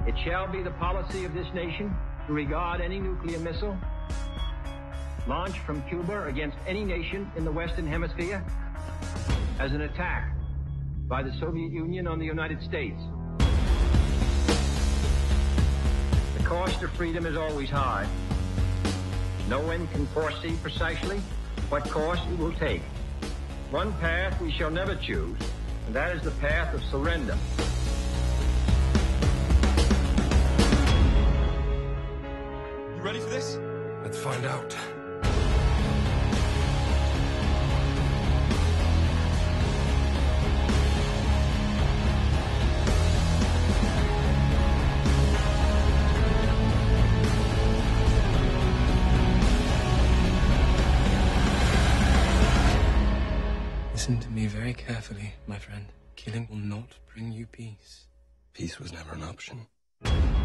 It shall be the policy of this nation to regard any nuclear missile launched from Cuba against any nation in the Western Hemisphere as an attack by the Soviet Union on the United States. The cost of freedom is always high. No one can foresee precisely what course it will take. One path we shall never choose, and that is the path of surrender. You ready for this? Let's find out. Listen to me very carefully, my friend. Killing will not bring you peace. Peace was never an option.